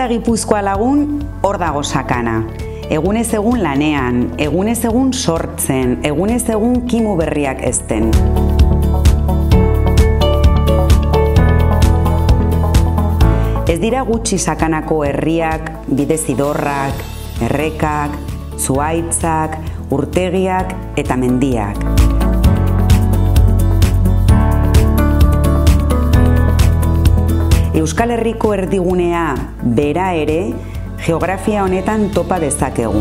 da Gipuzkoa lagun, hor dago Sakana. Egunez egun lanean, egunez egun sortzen, egunez egun kimu berriak ezten. Ez dira gutxi Sakanako herriak, bidezidorrak, errekak, zuhaitzak, urtegiak eta mendiak. Euskal Herriko erdigunea bera ere geografia honetan topa dezakegu.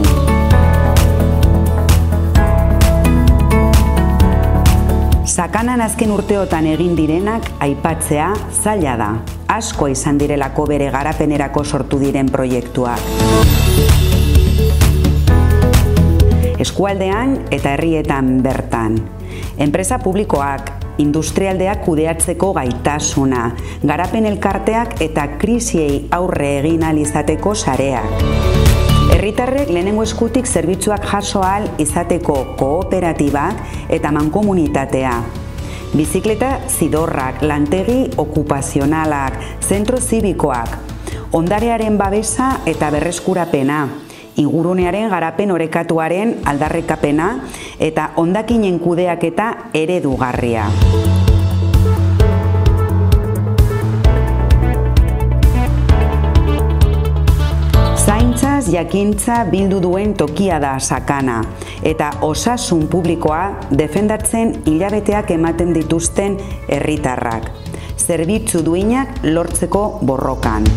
Sakanan azken urteotan egin direnak aipatzea zaila da. Asko izan direlako bere garapenerako sortu diren proiektuak. Eskualdean eta herrietan bertan. Enpresa publikoak, industrialdeak kudeatzeko gaitasuna, garapen elkarteak eta krisiei aurre egin ahal izateko sareak. Herritarrek lehenengo eskutik zerbitzuak jaso ahal izateko kooperatibak eta mankomunitatea. Bizikleta zidorrak, lantegi okupazionalak, zentro zibikoak, ondarearen babesa eta berreskurapena, ingurunearen garapen orekatuaren aldarrekapena eta hondakinen kudeaketa eredugarria. Zaintzaz jakintza bildu duen tokia da Sakana eta osasun publikoa defendatzen hilabeteak ematen dituzten herritarrak, zerbitzu duinak lortzeko borrokan.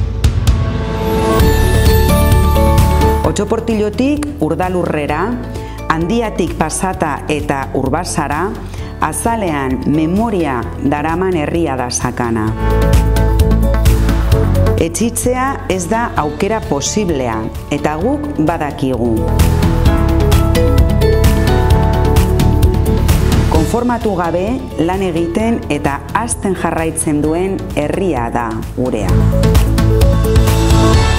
Otxoportillotik Urdalurrera, Handiatik pasata eta Urbasara, azalean memoria daraman herria da Sakana. Etxitzea ez da aukera posiblea, eta guk badakigu. Konformatu gabe lan egiten eta hazten jarraitzen duen herria da gurea.